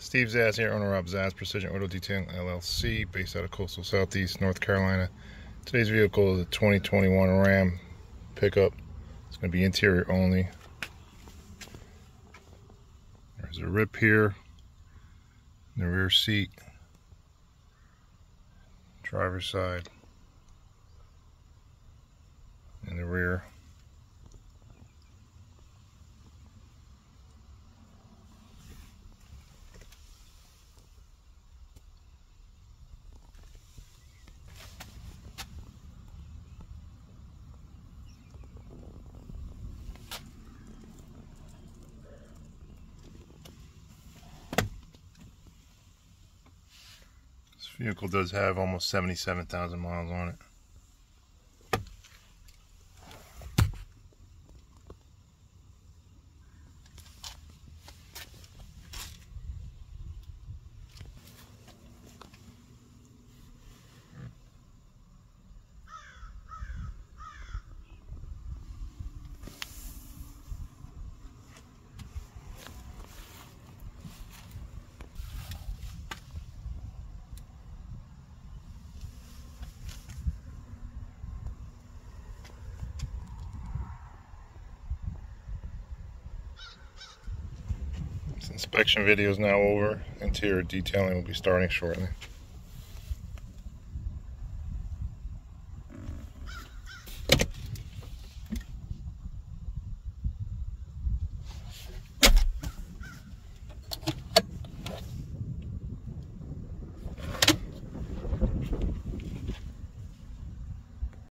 Steve Zaz here, owner of Zaz Precision Auto Detailing LLC, based out of coastal southeast North Carolina. Today's vehicle is a 2021 Ram pickup. It's going to be interior only. There's a rip here in the rear seat, driver's side, in the rear. This vehicle does have almost 77,000 miles on it. This inspection video is now over. Interior detailing will be starting shortly.